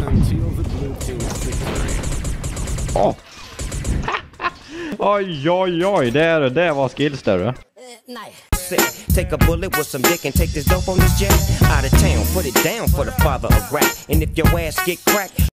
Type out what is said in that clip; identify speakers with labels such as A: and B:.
A: until the blue team's victory.
B: Åh! Oj, oj, oj. Det var skills där, du.
C: Nej. Take a bullet with some dick and take this dope on this jet out of town. Put it down for the father of rap. And if your ass get cracked